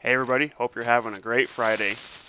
Hey everybody, hope you're having a great Friday.